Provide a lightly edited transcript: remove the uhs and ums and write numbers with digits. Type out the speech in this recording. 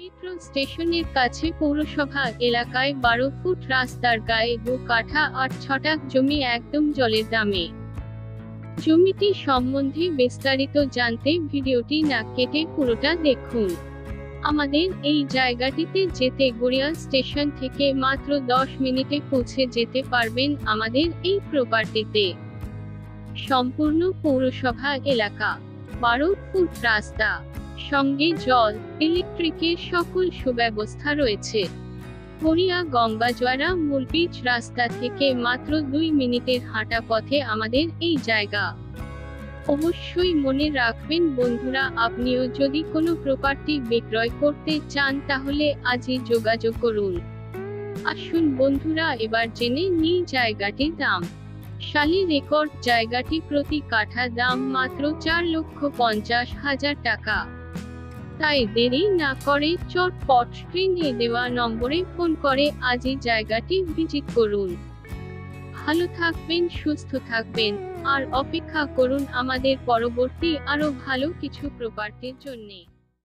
Metro স্টেশনের কাছে পৌরসভা এলাকায় 12 ফুট রাস্তার গায়ে 2 কাঠা 8 ছটাক জমি একদম জলের দামে। জমিটি সম্বন্ধে বিস্তারিত জানতে ভিডিওটি না কেটে পুরোটা দেখুন। আমাদের এই জায়গাটিতে যেতে গড়িয়া স্টেশন থেকে মাত্র 10 মিনিটে পৌঁছে যেতে পারবেন আমাদের এই প্রপার্টিতে। সম্পূর্ণ পৌরসভা এলাকা, 12 ফুট রাস্তা, সঙ্গে জল, ইলেকট্রিকের সকল সুব্যবস্থা রয়েছে। গড়িয়া গঙ্গাজোয়ারা মূল পিচ রাস্তা থেকে মাত্র 2 মিনিটের হাঁটা পথে আমাদের এই জায়গা। অবশ্যই মনে রাখবেন বন্ধুরা, আপনিও যদি কোনো প্রপার্টি বিক্রয় করতে চান তাহলে আজই যোগাযোগ করুন। আসুন বন্ধুরা, এবার জেনে নিই জায়গাটির দাম। শালি রেকর্ড জায়গাটি প্রতি কাঠা দাম মাত্র 4,50,000 টাকা। তাই দেরি না করে চটপট স্ক্রিনে দেওয়া নম্বরে ফোন করে আজই জায়গাটি ভিজিট করুন। ভালো থাকবেন, সুস্থ থাকবেন, আর অপেক্ষা করুন আমাদের পরবর্তী আরো ভালো কিছু প্রপার্টির জন্যে।